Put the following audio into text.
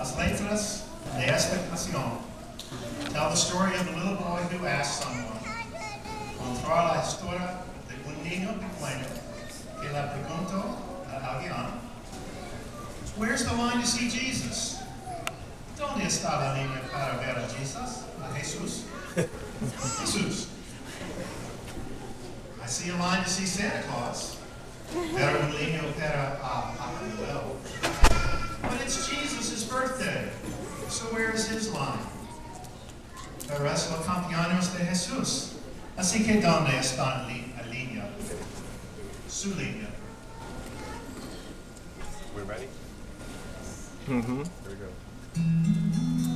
Las letras de esta canción tell the story of a little boy who asked someone, contar la historia de un niño pequeño que le preguntó a alguien, where's the line to see Jesus? ¿Dónde está la línea para ver a Jesus? A Jesús? Jesus. I see a line to see Santa Claus. Pero un niño para Papa Noel. But it's Jesus' birthday, so where is his line? Pero es el cumpleaños de Jesús. Así que ¿dónde está la línea? Su línea. We're ready? Mm-hmm. Here we go.